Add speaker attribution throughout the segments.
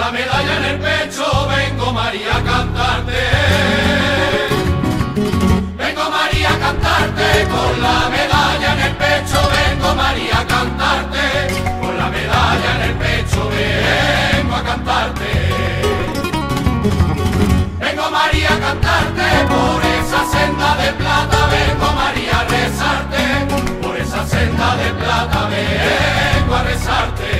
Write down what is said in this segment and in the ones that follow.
Speaker 1: la medalla en el pecho vengo, María, a cantarte. Vengo, María, a cantarte. Con la medalla en el pecho vengo, María, a cantarte. Con la medalla en el pecho vengo a cantarte. Vengo, María, a cantarte. Por esa senda de plata vengo, María, a rezarte. Por esa senda de plata vengo a rezarte.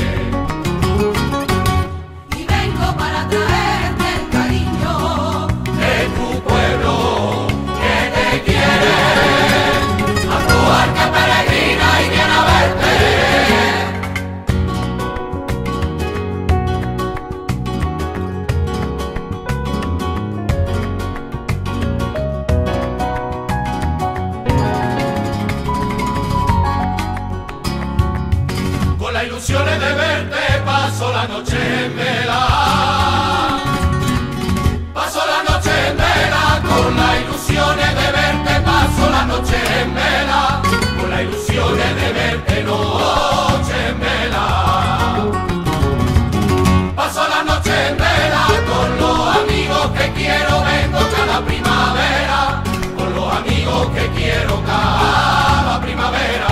Speaker 1: Ilusiones de verte, paso la noche en vela. Paso la noche en vela, con las ilusiones de verte, paso la noche en vela. Con las ilusiones de verte, noche en vela. Paso la noche en vela, con los amigos que quiero, vengo cada primavera. Con los amigos que quiero cada primavera.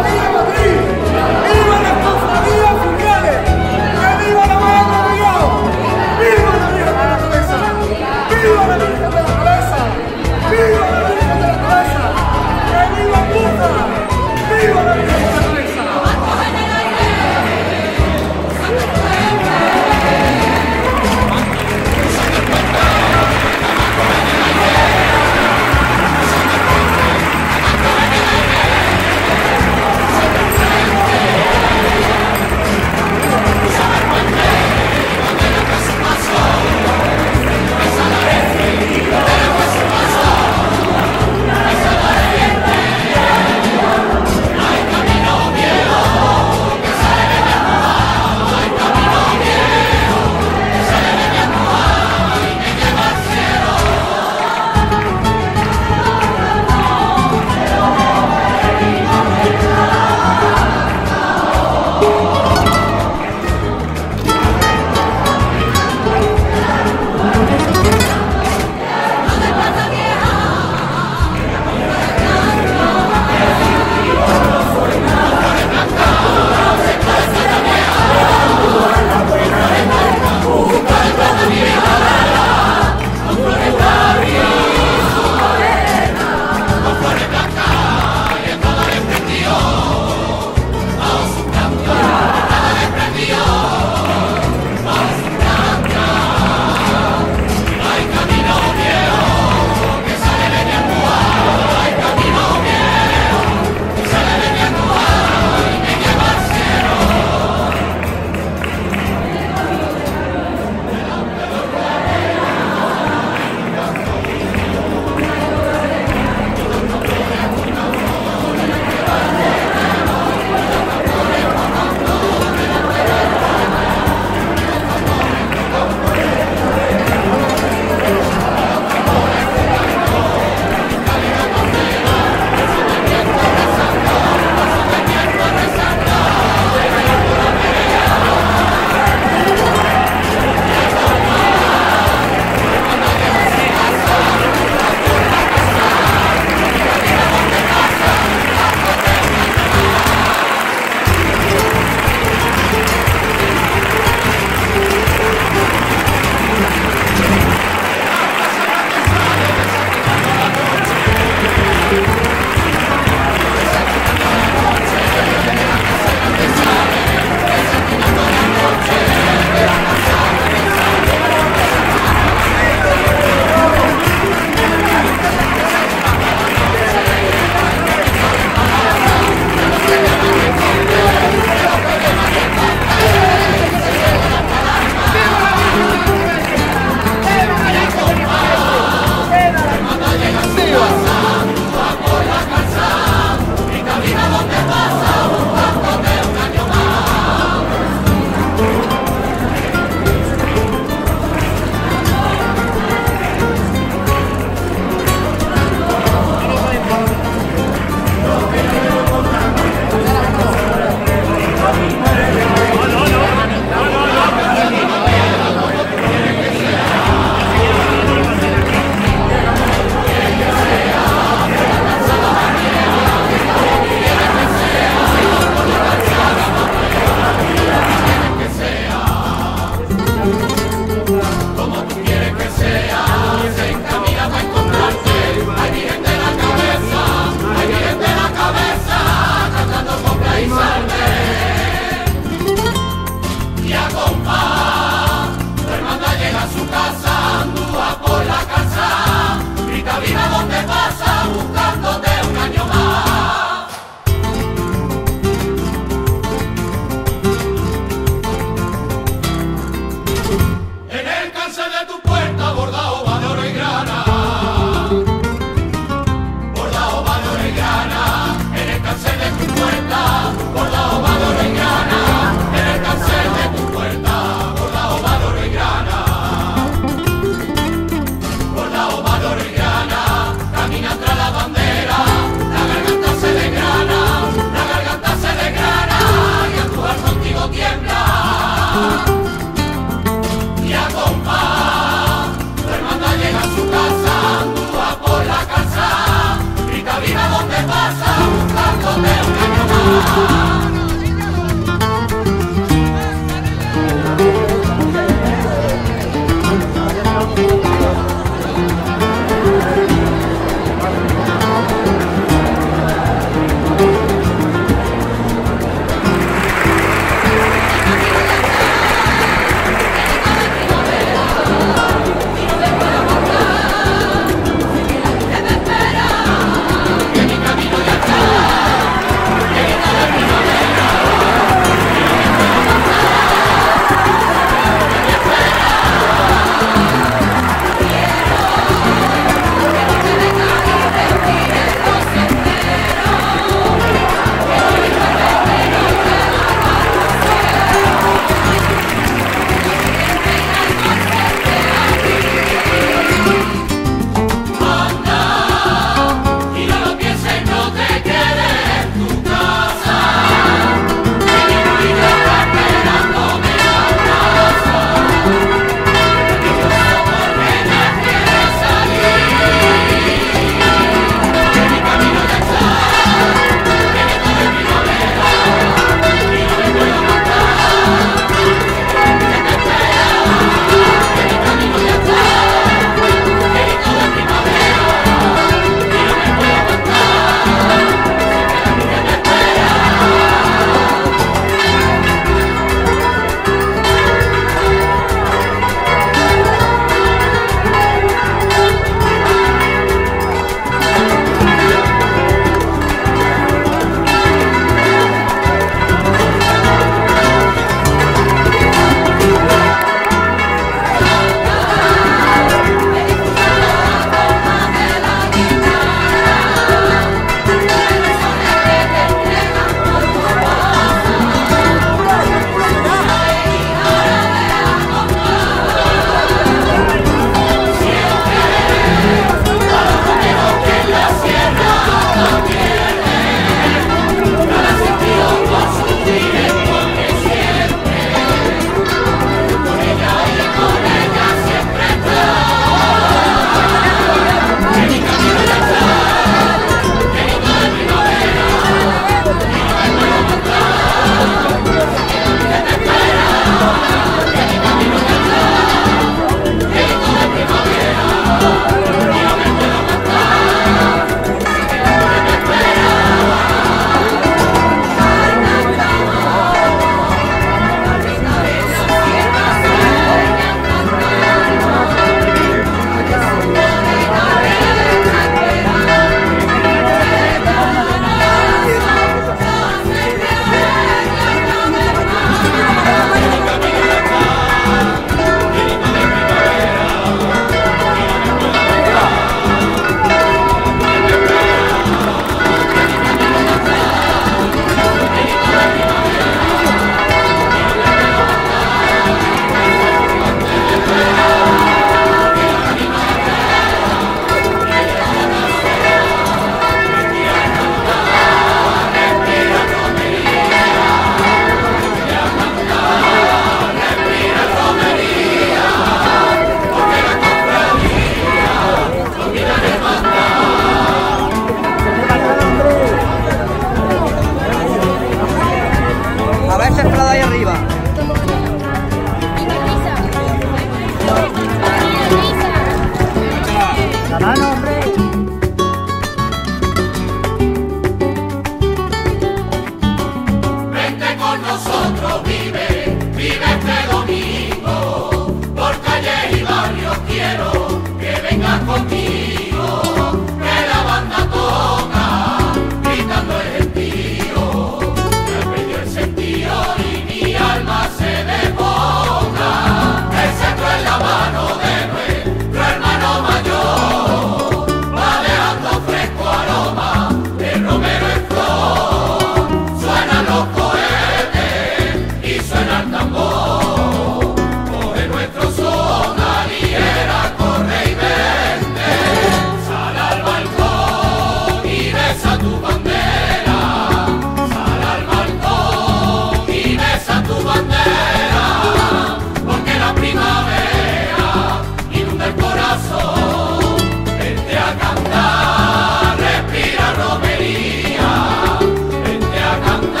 Speaker 1: Cantar, respira romería, vente a cantar.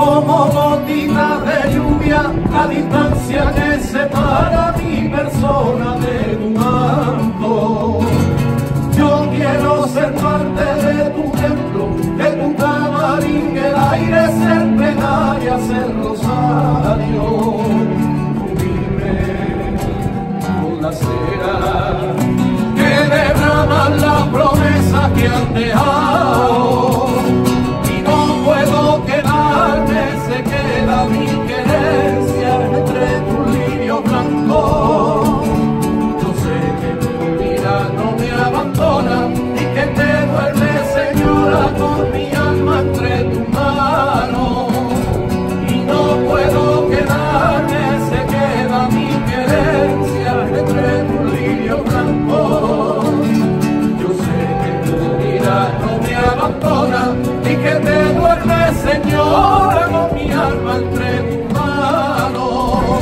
Speaker 2: como gotitas de lluvia, la distancia que separa mi persona de tu manto. Yo quiero ser parte de tu templo, de tu camarín, el aire ser plegaria, ser rosario. Tú dime con la cera que derraman las promesas que han dejado. Y no puedo quedarme, se queda mi querencia entre tus lirios blancos. Yo sé que tu vida no me abandona y que te duerme, señora, con mi alma entre tus manos. Y no puedo quedarme, se queda mi querencia entre tus lirios blancos. Yo sé que tu vida no me abandona y que te duerme, señora, con mi alma entre tus manos.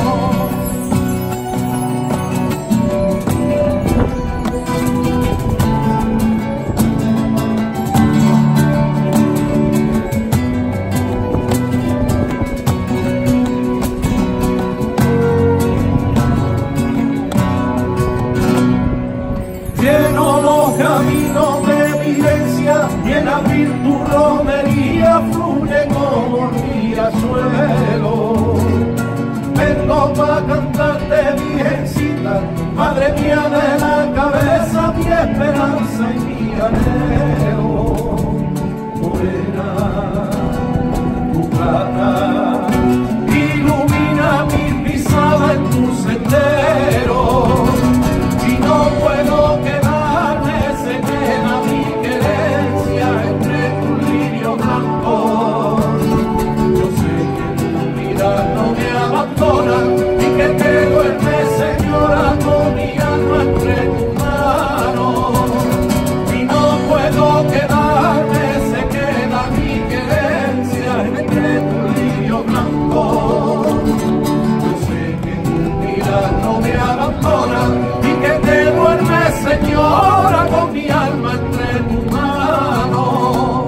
Speaker 2: Lleno los caminos de evidencia y en abrir tu romería fluye como riachuelo. Vengo pa' cantarte, virgencita, madre mía de la cabeza, mi esperanza y mi anhelo. Morena, tu plata ilumina mi pisada en tu sendero. Y no puedo quedarme, se queda mi querencia entre tus lirios blancos. Yo sé que tu vida no me abandona y que te duerme, señora, con mi alma entre tus manos. Y no puedo quedarme, se queda mi querencia entre tus lirios blancos. Yo sé que tu vida no me abandona y que te duerme, señora, con mi alma entre tus manos.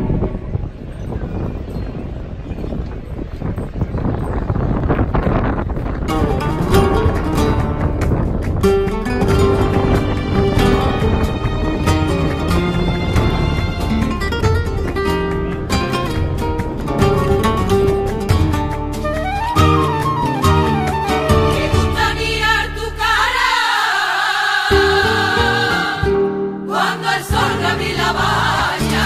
Speaker 3: Me gusta mirar tu cara cuando el sol de abril la baña.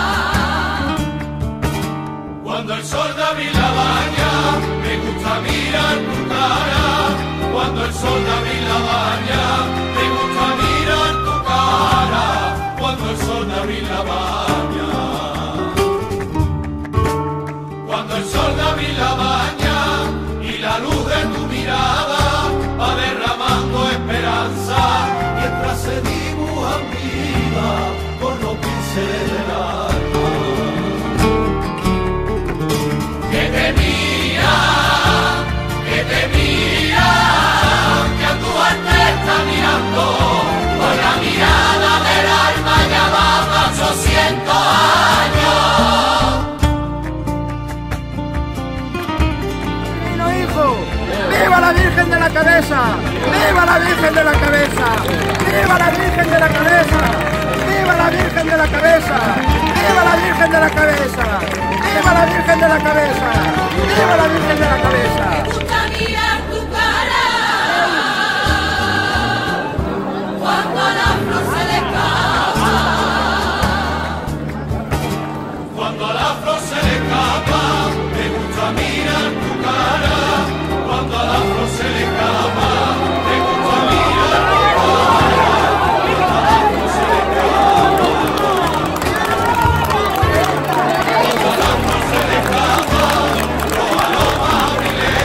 Speaker 1: Cuando el sol de abril la baña, me gusta mirar tu cara. Cuando el sol de abril la baña, me gusta mirar tu cara. Cuando el sol de abril la baña. Cuando el sol de abril la baña y la luz de tu mirada va derramando esperanza mientras se dibujan viva con los pinceles del alma. Que te mira, que a tu arte está mirando con la mirada del alma, ya va 800 años.
Speaker 4: Divino hijo, ¡viva la Virgen de la Cabeza! ¡Viva la Virgen de la Cabeza! ¡Viva la Virgen de la Cabeza! ¡Viva la Virgen de la Cabeza! ¡Viva la Virgen de la Cabeza! ¡Viva la Virgen de la Cabeza! ¡Viva la Virgen de la Cabeza!
Speaker 3: Me gusta mirar tu cara cuando a la flor se le escapa.
Speaker 1: Cuando a la flor se le escapa, me gusta mirar tu cara. Cuando a la flor se le escapa, me gusta mirar tu cara. Cuando a la flor se le escapa, cuando a la flor se le escapa, los aromas abrileños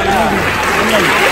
Speaker 5: Venga ahí.